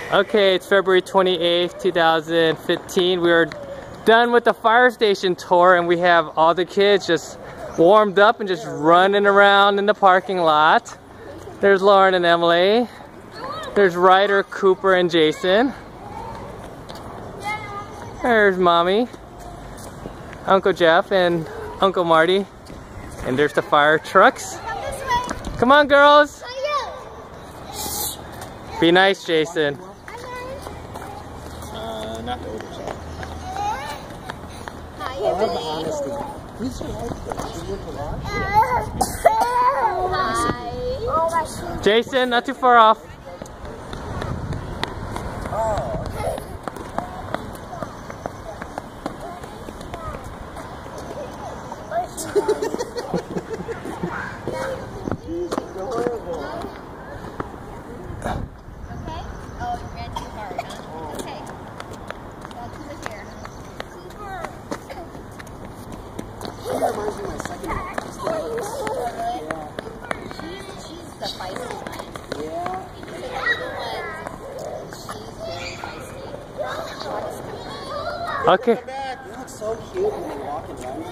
Okay, it's February 28th, 2015. We are done with the fire station tour and we have all the kids just warmed up and just running around in the parking lot. There's Lauren and Emily. There's Ryder, Cooper, and Jason. There's Mommy, Uncle Jeff, and Uncle Marty. And there's the fire trucks. Come on, girls. Be nice, Jason. Not to overshare. Hi, I love the honesty. Who's your wife? Hi. Jason, not too far off. Oh, okay. She's adorable. Okay? Oh, you ran too hard, huh? Okay. Well, Cooper's here. She reminds me of my second one. She's the feisty one. Yeah. The other one, she's very feisty. I'll just come back. Okay. You look so cute when you walk and run.